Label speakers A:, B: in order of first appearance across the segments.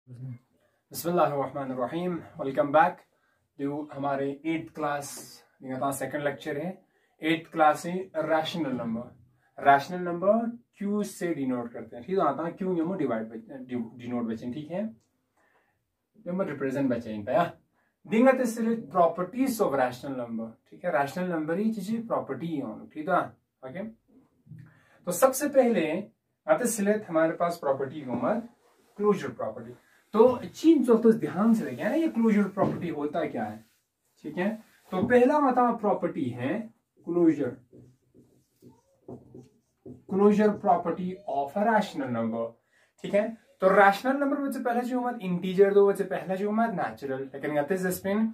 A: बिस्मिल्लाहिर्रहमानिर्रहीम। Welcome back to हमारे 8th class second lecture है। 8th क्लास है रैशनल नंबर क्यू से डिनोट करते हैं। ठीक है, क्यू यमो डिनोट बचें। ठीक है, यमो रिप्रेजेंट बचें पे दिंगत सिर्फ प्रॉपर्टीज ऑफ रैशनल नंबर। ठीक है, रैशनल नंबर ही चीज प्रॉपर्टी है। ठीक है, ओके। तो सबसे पहले आते सिलेक्ट हमारे पास प्रॉपर्टी उमर क्लोजर प्रॉपर्टी। तो चीज तो ध्यान से देखें ना, ये क्लोजर प्रॉपर्टी होता क्या है। ठीक है, तो पहला मतलब प्रॉपर्टी है closure property of a rational number. ठीक है, तो रैशनल नंबर वजह पहला जो मत इंटीजर दो वजह पहला जो मत नेचुरल, लेकिन गते जस्पिन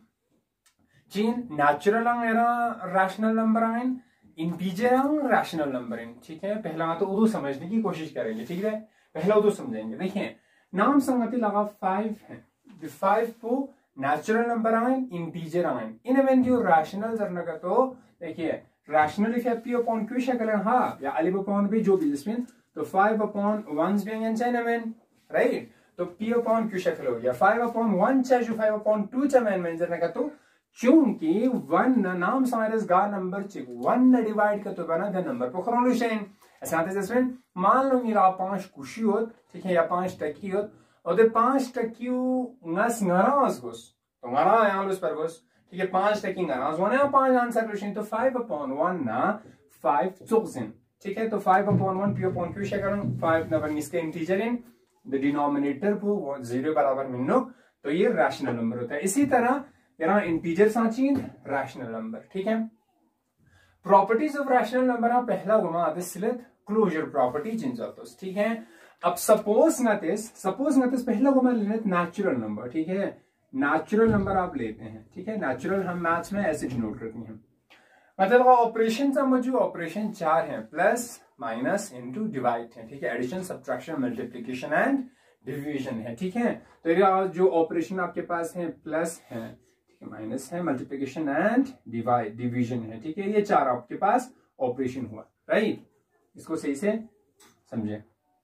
A: चीन नेचुरल रैशनल नंबर आइन इंटीजर रैशनल नंबर इन। ठीक है, पहला तो उर्दू समझने की कोशिश करेंगे। ठीक है, पहला उर्दू समझेंगे। देखिए नाम संगति लगा 5 है। 5 को नेचुरल नंबर आइन इंटीजर आइन इन जो रैशनल करने का, तो देखिए rational if P upon Q शक्ल हाँ या अलिफ अपॉन भी जो भी जिसमें, तो 5 अपॉन 1 भी राइट, तो पी अपॉन क्यू शक्ल हो गया 5 अपॉन 1 चाहे जो 5 अपॉन 2 चाहे करने का, तो चूंकि 1 नाम सारे गा नंबर चिक 1 डिवाइड का तो बना द नंबर पर खरोलुशेन ऐसा जैसे मान लो मेरा 5 खुशी होत। ठीक है, या 5 टकी होत और 5 टकी ngस ngaraज गोस, तो ngara यहाँ लुस पर गोस। ठीक है, 5 टकी ngaraज होने 5 आंसर लुशेन, तो 5 अपॉन 1 ना 5 चुकजिन। ठीक है, तो 5 अपॉन 1 पी अपॉन क्यू शेकर 5 ना बन इसके इंटीजर इन द डिनोमिनेटर को 0 बराबर मिनो, तो ये रैशनल नंबर होता है। इसी तरह यहाँ इंटीजर साचीन रैशनल नंबर। ठीक है, प्रॉपर्टीज ऑफ रैशनल नंबर पहला गुमा आते सिलेक्ट क्लोजर प्रॉपर्टी जिन जाते। ठीक है, अब सपोज नतिस पहला गुमा लेने नेचुरल नंबर। ठीक है, नेचुरल नंबर आप लेते हैं। ठीक है, नेचुरल हम मैथ्स में ऐसे डिनोट करते हैं। मतलब ऑपरेशन समझो, ऑपरेशन 4 है, प्लस माइनस इनटू डिवाइड है। ठीक है, addition subtraction multiplication and division है। ठीक है, तो जो ऑपरेशन आपके पास है प्लस है, माइनस है, मल्टीप्लिकेशन एंड डिवीजन है। ठीक है, ये 4 आपके पास ऑपरेशन हुआ। राइट, इसको सही से समझे,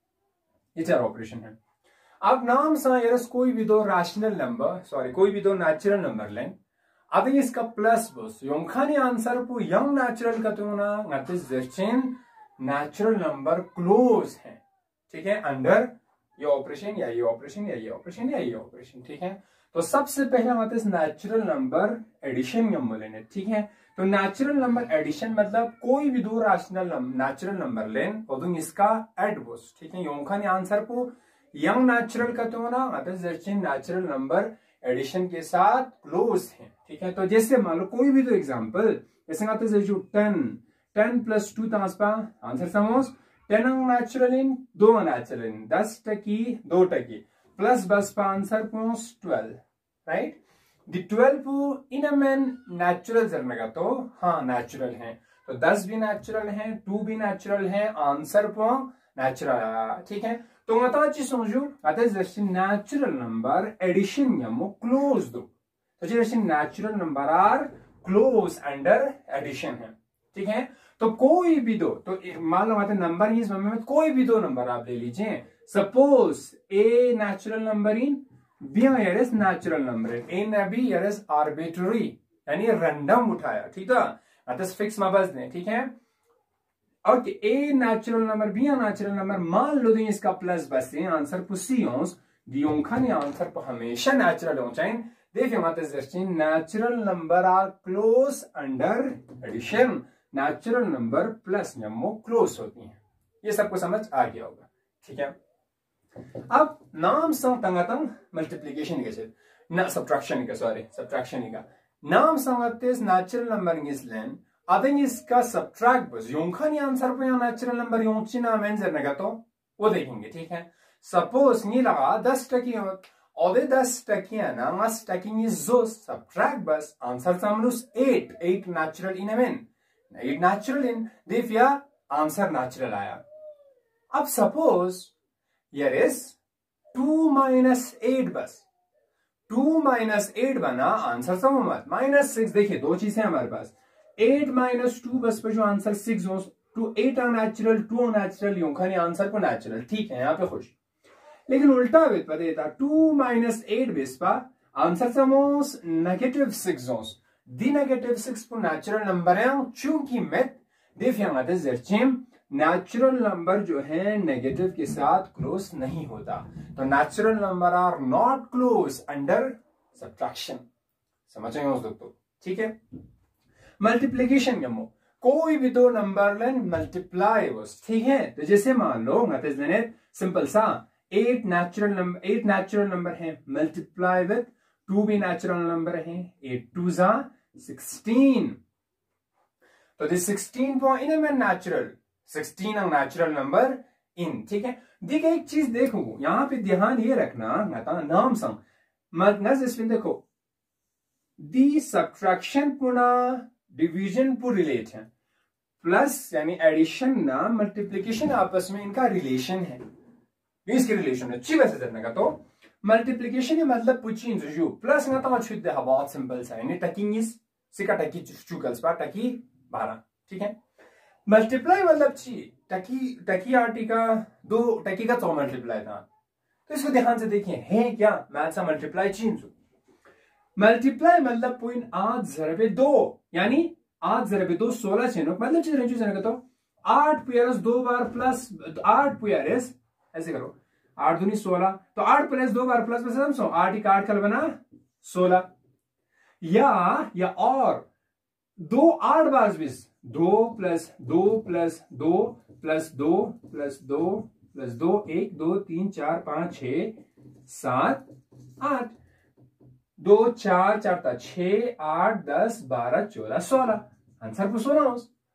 A: ये 4 ऑपरेशन है। अब नाम सा यरस कोई भी दो रैशनल नंबर कोई भी दो नेचुरल नंबर लें, अब इसका प्लस बस योंखानी आंसर को यंग नेचुरल का तो ना नेचुरल नंबर क्लोज है। ठीक है, अंडर ये ऑपरेशन या ये ऑपरेशन या ये ऑपरेशन या ये ऑपरेशन। ठीक है, तो सबसे पहले आते हैं नेचुरल नंबर एडिशन लेने। ठीक है, तो नेचुरल नंबर एडिशन मतलब कोई भी दो रैशनल नेचुरल नंबर लें और तुम इसका एड बोस। ठीक है, योंखानी आंसर को यंग नेचुरल का तो ना आते हैं नेचुरल नंबर एडिशन के साथ क्लोज है। ठीक है, तो जैसे मान लो कोई भी दो एग्जांपल, जैसे आते हैं जो 10 प्लस 2 तांसपा आंसर समोस 10 नेचुरल इन 2 नेचुरल इन 10 टकी 2 टकी प्लस बस पर आंसर पहुंच 12। राइट, द 12 इन मैन नेचुरल करने का, तो हाँ नेचुरल है, तो 10 भी नेचुरल है, 2 भी नेचुरल है, आंसर पर नेचुरल। ठीक है, तो मतलब चीज समझो आते नेचुरल नंबर एडिशन यमो क्लोज दो, तो जैसे natural number are close under addition है। ठीक है, तो कोई भी दो, तो मान लो आते नंबर इस में कोई भी दो नंबर आप ले लीजिए। सपोज ए नेचुरल नंबर इन बी यरस नेचुरल नंबर इन ए ने बी यरस आर्बिट्ररी यानी रैंडम उठाया। ठीक है, अतस फिक्स में बस दें। ठीक है, और A natural number B natural number मान लो दें इसका प्लस बस दें आंसर पुसियोंस दियोंखानी आंसर पर हमेशा नेचुरल हो चाहिए। देखिए माते natural number are close under addition, natural number plus यमो क्लोज होती हैं। ये सबको समझ आ गया होगा। ठीक है, अब नाम संग मल्टीप्लिकेशन के ना सब्ट्रैक्शन का नाम संगते नेचुरल नंबर इंग्लिश अदंग इसका सब्ट्रैक्ट बस योंखानी आंसर पर नेचुरल नंबर योंचिना मेंजर का, तो वो देखेंगे। ठीक है, सपोज नहीं लगा 10 टकी और 10 टकी है ना 10 टकी जो सब्ट्रैक्ट बस आंसर समनुस 8 नेचुरल इन एन 8 नेचुरल इन दिव्या आंसर नेचुरल आया। अब सपोज Here is 2 minus 8 बस 2 minus 8 बना आंसर समझ माइनस 6। देखिए दो चीजें हमारे पास 8 minus 2 बस पे जो आंसर 6 हो, 2 8 नेचुरल 2 नेचुरल योंखानी आंसर को नेचुरल। ठीक है, यहाँ पे खुश लेकिन उल्टा वेत पता था 2 - 8 बेस्पा आंसर समोस -6 दी -6 på नेचुरल नंबर है चूंकि मेथ दे fjärde zerchim नेचुरल नंबर जो है नेगेटिव के साथ क्लोज नहीं होता, तो natural number are not close under subtraction. समझ रहे हो दोस्तों? ठीक है। मल्टीप्लीकेशन यमो कोई भी दो नंबर लेन मल्टीप्लाई बस, ठीक है। तो जैसे मान लो सिंपल सा 8 नेचुरल नंबर है मल्टीप्लाई विद 2 भी नेचुरल नंबर है, 8 2 जा 16, तो दिस 16 पॉइंट इन में नेचुरल 16 नेचुरल नंबर इन, ठीक है। देखिए एक चीज देखो यहां पे ध्यान ये रखना नाम संग इसमें देखो दी सब्ट्रैक्शन पुना डिवीजन पर रिलेट है, प्लस यानी एडिशन ना मल्टीप्लीकेशन आपस में इनका रिलेशन है, इसके रिलेशन है अच्छी वैसे करने का। तो मल्टीप्लीकेशन मतलब पुचिन जो प्लस ना तो छुट दे बहुत सिंपल सा यानी टकिंग इज सिका टकी चुकल्स पा टकी 12, ठीक है। मल्टीप्लाई मतलब ची टकी आर्टी का 2 टकी का 100 मल्टीप्लाई था, तो इसको ध्यान से देखिए है क्या मैथ सा मल्टीप्लाई चीन मल्टीप्लाई मतलब पॉइंट 8 ज़रबे 2 यानी 8 ज़रबे 2 16 छेनो मतलब चीज रेंज जाने का, तो 8 पुयरस 2 बार प्लस 8 पुयरस ऐसे करो 8 दूनी 16, तो 8 प्लस 2 बार प्लस प्लस 8 का 8 कल बना 16, या और 2 8 बार 20 2 + 2 + 2 + 2 + 2 + 2 1 2 3 4 5 6 7 8 2 4 4 था 6 8 10 12 14 16 आंसर पर 16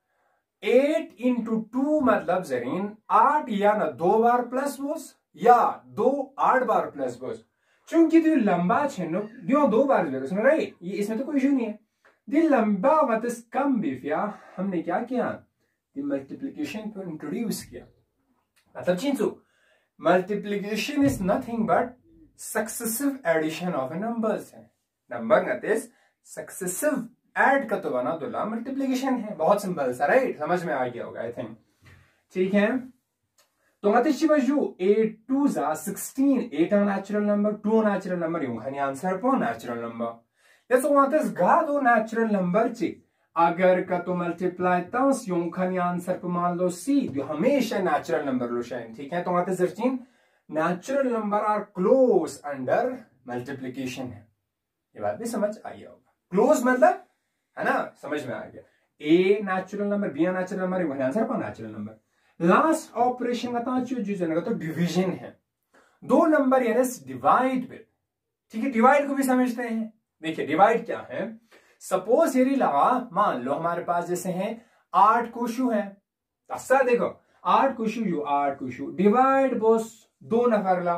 A: 8 × 2 मतलब जरीन 8 या ना 2 बार प्लस बोस या 2 8 बार प्लस बोस, चूंकि तो लंबा है नो 2 बार राइट, ये इसमें तो कोई इशू नहीं है। दिल लंबा मतलब कम बिफिया हमने क्या किया मल्टीप्लीकेशन को इंट्रोड्यूस किया, मतलब चिंचू multiplication is nothing but successive addition of a numbers है, नंबर नतिस सक्सेसिव ऐड का तो बना तो मल्टीप्लीकेशन है, बहुत सिंपल सा राइट, समझ में आ गया होगा आई थिंक, ठीक है। तो मतिशी बजू 8 2 जा 16 8 नेचुरल नंबर 2 नेचुरल नंबर यूं खानी आंसर पो नेचुरल नंबर याच वातस गा दो नेचुरल नंबर ची अगर का तो मल्टीप्लाई तंस यूं खानी आंसर पे मान लो सी जो हमेशा नेचुरल नंबर लो शायद, ठीक है। तो वातस जर्चिन natural number are close under multiplication है, ये बात भी समझ आई होगा, क्लोज मतलब है ना, समझ में आ गया। A natural number B natural number यूं खानी आंसर पो नेचुरल नंबर। लास्ट ऑपरेशन का तो डिवीजन है, दो नंबर यानी डिवाइड विद, ठीक है। डिवाइड को भी समझते हैं, देखिए डिवाइड क्या है, सपोज यदि लगा मान लो हमारे पास जैसे हैं 8 कुशु है, अच्छा देखो 8 कुशु डिवाइड बोस 2 नफर ला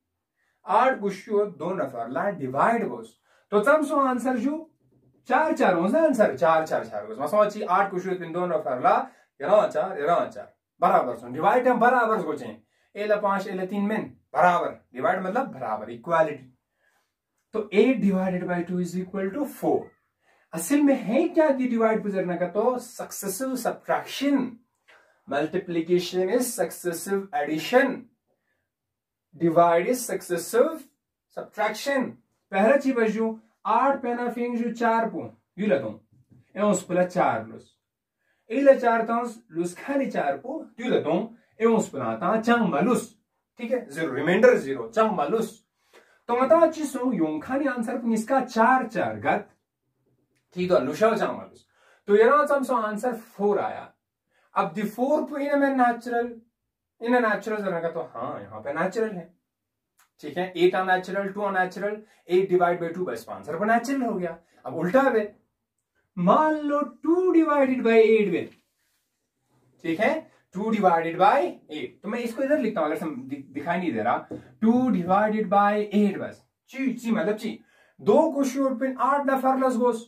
A: 8 कुशु 2 नफर ला डिवाइड बोस, तो तब सो आंसर जो 4 4 हो आंसर 4 4 4 हो मसो 8 कुशु 2 नफर ला 4 बराबर सो डिवाइड हम बराबर को चाहिए ए ला 5 ए ला 3 में बराबर, डिवाइड मतलब बराबर इक्वालिटी, तो 8 / 2 = 4। असल में है क्या डिवाइड गुजरने का, तो successive subtraction, multiplication is successive addition, divide is successive subtraction. पहला चीज बजू 8 पेना फिंग जो 4 पो यू लतो ए उस पला 4 लुस ए ला 4 तांस लुस खाली 4 पो यू लतो ए उस पला ता चंग मालुस, ठीक है, 0 रिमाइंडर 0 चंग मालुस, तो मतलब चीजों योंखानी आंसर पर इसका 4 4 गत, ठीक है, लुशा चांगलुस, तो ये ना समझो आंसर 4 आया। अब दी 4 पे इन नेचुरल जरा का, तो हाँ यहाँ पे नेचुरल है, ठीक है। 8 अननेचुरल 2 अननेचुरल 8 / 2 बस आंसर पर नेचुरल हो गया। अब उल्टा वे मान लो 2 / 8 वे, ठीक है, 2 / 8, तो मैं इसको इधर लिखता हूं अगर दिखाई नहीं दे रहा, 2 / 8 बस ची मतलब ची 2 को शूट पिन 8 नफर लस गोस,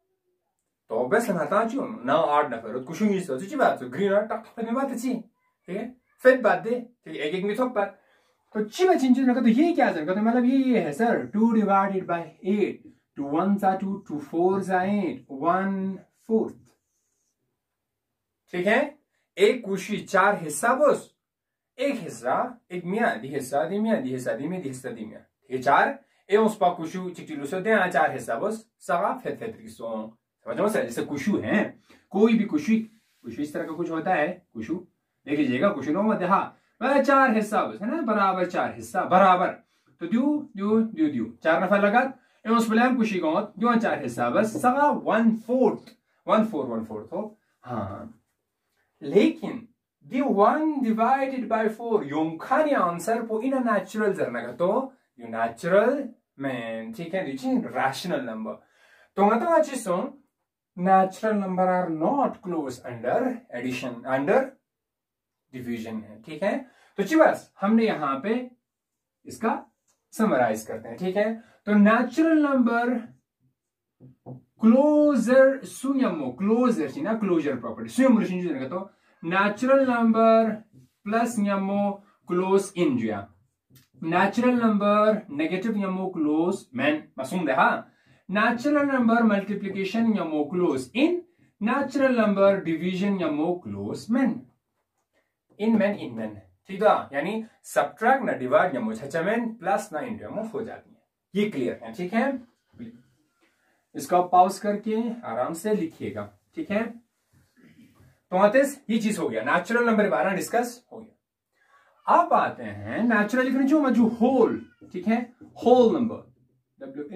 A: तो बस लगाता चू ना 8 नफर कुछ नहीं सो ची बात ग्रीन और टक में बात ची, ठीक है, फिर बात दे, ठीक है, एक में थोक बात, तो ची में चिंचू लगा, तो ये क्या जरूरत है, मतलब ये है सर 2 / 8 2 1 सा 2 2 4 सा 8 1/4, ठीक है। एक कुशी 4 हिस्सा बोस एक हिस्सा एक मिया दी हिस्सा दी मिया दी हिस्सा दी मिया दी हिस्सा दी मिया ठीक 4 e uns pa kushu चिटिलुसो दे 4 हिस्सा बस सगा फेत्रिसों समझो सर जैसे कुशु है कोई भी कुशु इस तरह का कुछ होता है कुशु देख लीजिएगा कुशु नो मत हाँ 4 हिस्सा बस है ना बराबर 4 हिस्सा बराबर तो द्यू 4 नफर लगा उस प्लान कुशी गौत जो 4 हिस्सा बस सगा 1/4 हो हाँ लेकिन the 1 divided by 4 yung khani answer po ina natural zarna ka to yung natural man ठीक है दिखिए rational number तो मतलब आज सुन natural number are not close under addition under division है ठीक है तो जी बस हमने यहाँ पे इसका समराइज करते हैं ठीक है तो natural number closer sunyamo closer सी ना closure property sunyamo रिलेशन जो देगा तो natural number plus nyamo close in जुया natural number negative nyamo close man masum de ha natural number multiplication nyamo close in natural number division nyamo close man in man ठीक है यानी subtract ना divide nyamo छचमेन plus ना into nyamo हो जाती है ये clear है ठीक है इसको पॉज करके आराम से लिखिएगा ठीक है तो ये चीज हो गया नेचुरल नंबर 12 डिस्कस हो गया अब आते हैं नेचुरल लिखने जो होल ठीक है whole number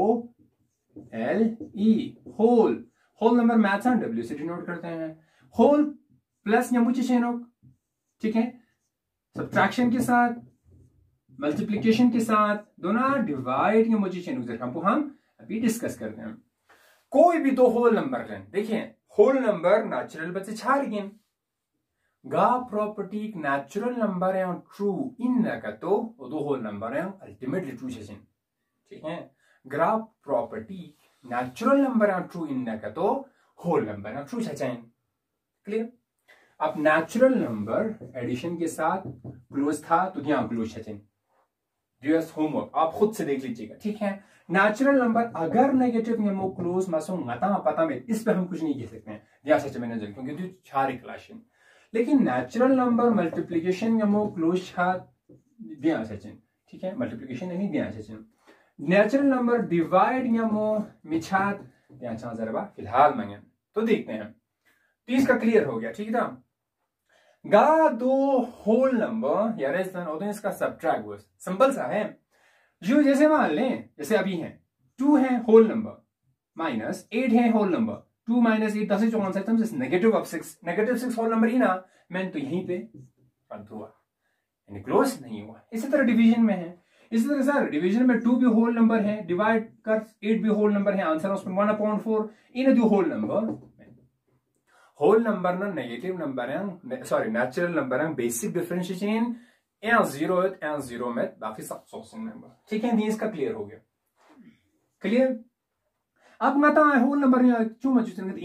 A: WHOLE whole number maths and W से डिनोट करते हैं होल प्लस यमुची चेनोक ठीक है सब्ट्रैक्शन के साथ मल्टीप्लिकेशन के साथ दोनों डिवाइड यमुची चेनोक हम अभी डिस्कस करते हैं कोई भी दो होल नंबर लें देखिए होल नंबर नेचुरल बच्चे छाड़ गिन गा प्रॉपर्टी नेचुरल नंबर है ट्रू इन का तो दो होल नंबर है अल्टीमेटली ट्रू सेशन ठीक है ग्राफ प्रॉपर्टी नेचुरल नंबर है ट्रू इन का तो होल नंबर है ट्रू सेशन क्लियर अब नेचुरल नंबर एडिशन के साथ क्लोज था तो यहां क्लोज सेशन यूएस होमवर्क आप खुद से देख लीजिएगा ठीक है नेचुरल नंबर अगर नेगेटिव यमो क्लोज मासो ngata पता में इस पे हम कुछ नहीं कह सकते हैं या सच में नजर क्योंकि जो चार इक्वेशन लेकिन नेचुरल नंबर मल्टीप्लिकेशन यमो क्लोज छा दिया सचिन ठीक है मल्टीप्लिकेशन नहीं दिया सचिन नेचुरल नंबर डिवाइड यमो मिछात या छा जरा फिलहाल मांगे तो देखते हैं 30 का क्लियर हो गया ठीक है गा दो होल नंबर या लेस देन और इसका सब्ट्रैक्ट बस सिंपल सा है जो जैसे मान लें जैसे अभी है 2 है होल नंबर माइनस 8 है होल नंबर 2 माइनस 8 10 चौवन से हम नेगेटिव ऑफ 6 होल नंबर ही ना मैंने तो यहीं पे रद्द हुआ यानी क्लोज नहीं हुआ इसी तरह डिवीजन में है इसी तरह सर डिवीजन में 2 भी होल नंबर है डिवाइड कर 8 भी होल नंबर है आंसर उसमें 1/4 इन दो होल नंबर ना नेगेटिव नंबर है सॉरी नेचुरल नंबर है बेसिक डिफरेंशिएशन एन 0 में बाकी सब सोर्सिंग नंबर ठीक है इसका क्लियर हो गया क्लियर अब मता होल नंबर क्यों मौजूद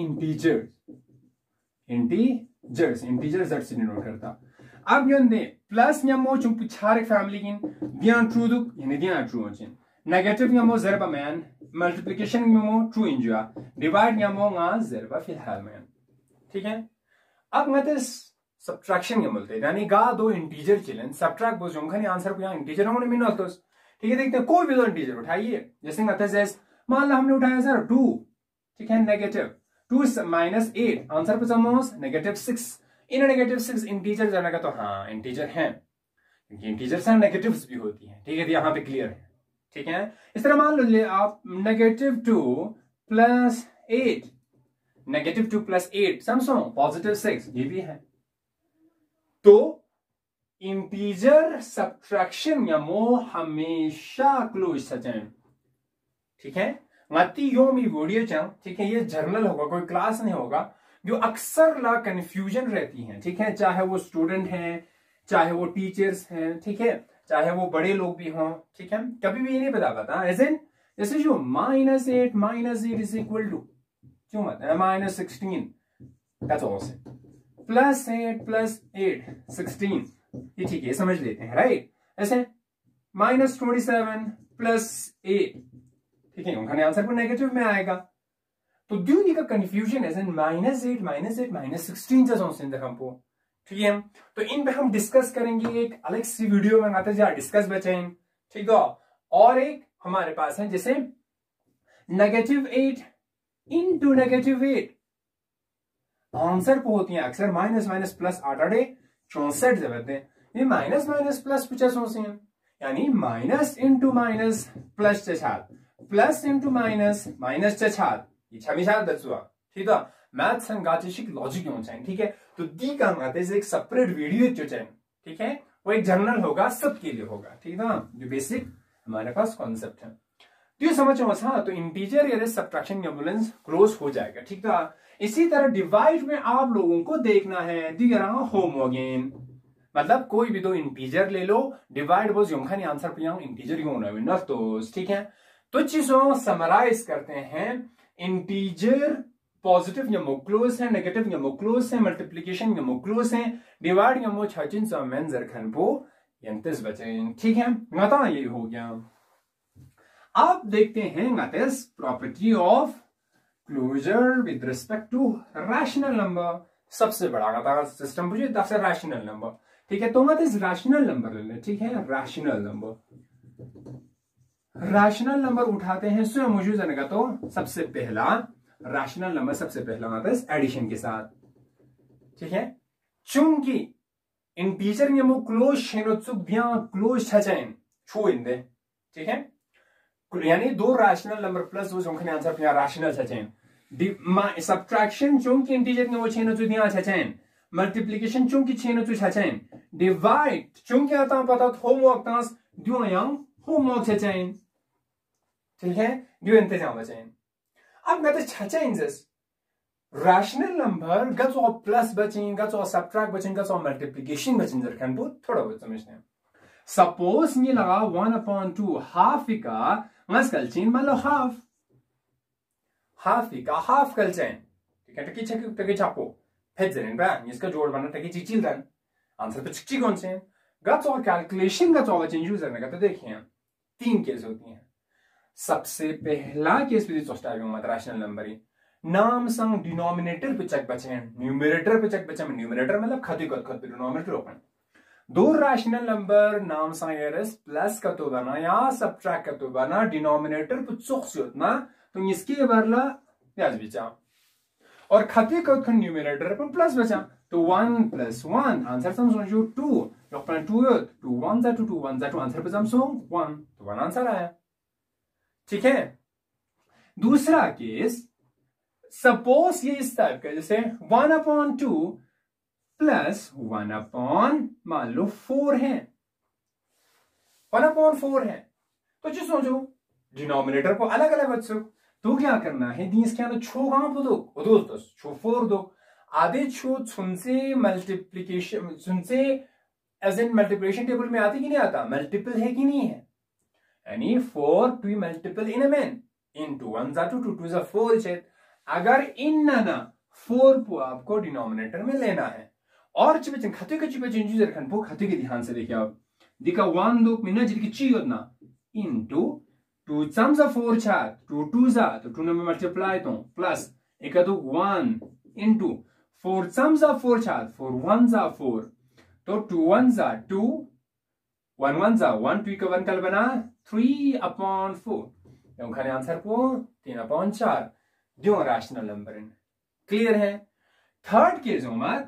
A: इंटीजर्स दैट से डिनोट करता अब यंदे प्लस यमो चुम पिछारे फैमिली किन दियान ट्रू दुक यानी दियान ट्रू होचिन नेगेटिव यमो जरबा मैन मल्टीप्लिकेशन यमो ट्रू इंजुआ डिवाइड यमो गा जरबा फिलहाल मैन ठीक है अब मते सब्ट्रैक्शन यमलते यानी गा दो इंटीजर चिलन सब्ट्रैक्ट बोल जोंखनी आंसर को यहां इंटीजर होने में नोट ठीक है देखते हैं कोई भी दो इंटीजर उठाइए जैसे मते जैसे मान लो हमने उठाया सर 2 ठीक है नेगेटिव 2 माइनस 8 आंसर पे समोस नेगेटिव 6 इन नेगेटिव 6 इंटीजर जाने का तो हाँ इंटीजर है क्योंकि इंटीजर से नेगेटिव्स भी होती है ठीक है तो यहाँ पे क्लियर है ठीक है इस तरह मान लो आप नेगेटिव 2 प्लस 8 नेगेटिव 2 प्लस 8 समझो पॉजिटिव 6 ये भी है तो इंटीजर सब्ट्रैक्शन या मो हमेशा क्लोज सचन ठीक है मती यो मी वीडियो चैनल ठीक है ये जर्नल होगा कोई क्लास नहीं होगा जो अक्सर ला कंफ्यूजन रहती है ठीक है चाहे वो स्टूडेंट हैं चाहे वो टीचर्स हैं ठीक है चाहे वो बड़े लोग भी हों ठीक है कभी भी ये नहीं बता पाता जैसे जो -8 इज इक्वल टू क्यों मत -16 दैट्स ऑल +8 + 8 16 ये ठीक है समझ लेते हैं राइट ऐसे -27 + 8 ठीक है उनका आंसर को नेगेटिव में आएगा तो ड्यूनी का कंफ्यूजन है -8 -8 -16 जैसा हमको ठीक है। तो इन पे हम डिस्कस करेंगे एक अलग सी वीडियो में आते हैं डिस्कस बचें, ठीक है। और एक हमारे पास है जैसे -8 इंटू -8 आंसर को होती है अक्सर माइनस माइनस प्लस 8 जब ये माइनस माइनस प्लस 50 यानी माइनस इंटू माइनस प्लस चछात प्लस इंटू माइनस माइनस चछात ये छमिशात दसुआ, ठीक है। मैथ संगातिशिक लॉजिक होना चाहिए, ठीक है। तो दी का मतलब एक सेपरेट वीडियो जो चाहिए, ठीक है, वो एक जर्नल होगा, सबके लिए होगा, ठीक है। जो बेसिक हमारे पास कॉन्सेप्ट है तो ये समझो हाँ। तो इंटीजर या सब्ट्रैक्शन एम्बुलेंस क्लोज हो जाएगा, ठीक है। इसी तरह डिवाइड में आप लोगों को देखना है दी होम अगेन, मतलब कोई भी दो इंटीजर ले लो, डिवाइड वो जोखानी आंसर पे इंटीजर यूं तो ठीक है। तो चीजों समराइज करते हैं, इंटीजर पॉजिटिव यमो क्लोज है, नेगेटिव यमो क्लोज है, मल्टीप्लीकेशन यमो क्लोज है, डिवाइड यमो छचिन समेन जरखन पो यंतिस बचे, ठीक है। गता ये हो गया। आप देखते हैं गतिस property of closure with respect to rational number. सबसे बड़ा गता सिस्टम मुझे दस रैशनल नंबर, ठीक है। तो गतिस रैशनल नंबर ले लें, ठीक है। रैशनल नंबर उठाते हैं स्वयं मौजूद जनेगा। तो सबसे पहला रैशनल नंबर सबसे पहला आता है एडिशन के साथ, ठीक है। चूंकि इंटीजर यमो क्लोज शेनोत्सुक दिया क्लोज छचैन छू इंदे, ठीक है। यानी दो रैशनल नंबर प्लस वो जोखने आंसर पे रैशनल छचैन। सब्ट्रैक्शन चूंकि इंटीजर यमो छेनोत्सु दिया छचैन, मल्टीप्लिकेशन चूंकि छेनोत्सु छचैन, डिवाइड चूंकि आता पता होमवर्क तास दियो यंग होमवर्क छचैन, ठीक है। दियो इंतजाम बचैन। अब मैं तो छचैन जस रैशनल नंबर गचो प्लस बचें, गचो सब्ट्रैक्ट बचें, गचो मल्टीप्लिकेशन बचें जरखन बहुत थोड़ा बहुत समझते हैं। सपोज ये लगा 1/2 हाफ का मस कलचीन मान लो हाफ का हाफ कलचैन, ठीक है। टकी छापो फेज जरेन बा इसका जोड़ बना टकी चिचिल दन आंसर पे चिची कौन से गचो कैलकुलेशन गचो बचें यूजर ने। तो देखिए 3 केस होती हैं। सबसे पहला केस विधि सोचता है रैशनल नंबर ही नाम संग डिनोमिनेटर पे चेक बचे, न्यूमरेटर पे चेक बचे। न्यूमरेटर मतलब खती खत डिनोमिनेटर ओपन। दो रैशनल नंबर नाम संग प्लस का तो बना या सब्ट्रैक्ट का तो बना डिनोमिनेटर पे चोक से उतना तो इसके बरला प्याज बचा और खती का न्यूमरेटर पर प्लस बचा। तो 1 + 1 आंसर समझो 2 अपन 2 1 जा 2 1 जा 2 आंसर पे समझो 1 तो 1 आंसर आया, ठीक है। दूसरा केस सपोज ये इस टाइप का जैसे 1/2 प्लस 1/, मान लो 4 है, 1/4 है। तो जो सोचो डिनोमिनेटर को अलग अलग बच्चों तो क्या करना है दीस क्या छो गांव दो छो 4 दो आधे छो सुनसे मल्टीप्लीकेशन सुनसे एज इन मल्टीप्लिकेशन टेबल में आती कि नहीं आता, मल्टीपल है कि नहीं है। यानी 4 टू मल्टीपल इन मैन इनटू 1 जा 2 2 जा 4 छेद। अगर इन ना 4 को आपको डिनोमिनेटर में लेना है और चिपचिन खते के चिपचिन यूजर खन पो खते के ध्यान से देखिए आप दिखा 1 2 मिनट जिसकी ची होना इनटू 2 सम जा 4 छात 2 2 जा तो 2 में मल्टीप्लाई तो प्लस एक तो 1 इनटू 4 सम जा 4 छात 4 1 जा 4 तो 2 1 जा 2 1 1 जा 1 2 का 1 कल बना 3/4 तो खाने आंसर को 3/4 जो रैशनल नंबर है। क्लियर है। थर्ड केस में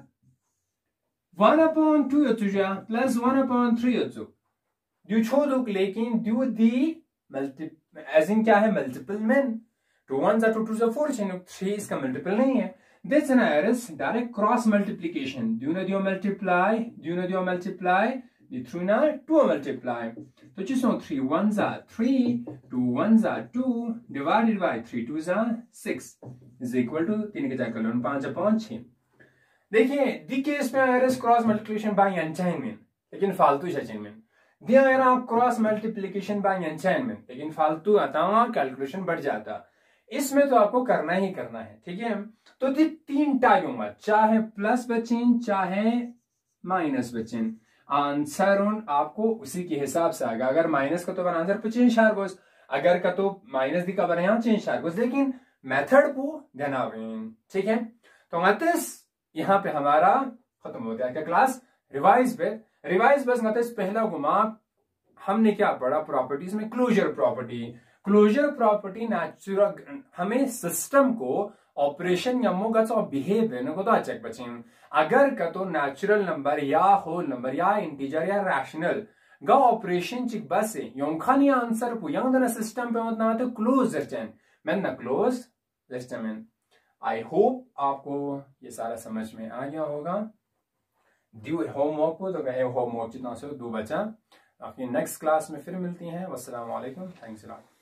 A: 1/2 तुझा प्लस 1/3 दो छोड़ लेकिन दो दी मल्टी एज इन क्या है मल्टीपल में 2 1 जा 2 2 जा 4 3 इसका मल्टीपल नहीं है। This is direct cross multiplication दियो मल्टीप्लाई थ्रू ना 2 मल्टीप्लाई तो जिसो 3 1 जा 3 2 1 जा 2 डिवाइडेड बाय 3 2 जा 6 इज इक्वल टू 3 के जाकर 5/6। देखिए दी केस में क्रॉस मल्टीप्लिकेशन बाय अनचाइनमेंट लेकिन फालतू असाइनमेंट दिया आप क्रॉस मल्टीप्लिकेशन बाय अनचाइनमेंट लेकिन फालतू आता कैलकुलेशन बढ़ जाता। इसमें तो आपको करना ही करना है, ठीक है। तो दी 3 टाइप होगा, चाहे प्लस बचें चाहे माइनस बचें, आंसर आपको उसी के हिसाब से आएगा। अगर माइनस का तो बना आंसर पे चेंज शार गोस, अगर का तो माइनस दी का बना यहाँ चेंज शार गोस, लेकिन मेथड को ध्यान, ठीक है। तो यहाँ पे हमारा खत्म हो गया। क्या क्लास? रिवाइज बस मतलब पहला गुमा हमने क्या पढ़ा प्रॉपर्टीज में? क्लोजर प्रॉपर्टी नेचुरल हमें सिस्टम को ऑपरेशन यमो गच और बिहेव को तो अचक बचिन अगर का तो नेचुरल नंबर या होल नंबर या इंटीजर या रैशनल गा ऑपरेशन चिक बस यों खानी आंसर पु यंग दना सिस्टम पे मत ना तो क्लोज चैन मैं ना क्लोज सिस्टम। आई होप आपको ये सारा समझ में आ गया होगा। ड्यू होमवर्क को तो कहे होमवर्क जितना से दो बचा। आपकी नेक्स्ट क्लास में फिर मिलती हैं। वस्सलाम वालेकुम, थैंक्स अ लॉट।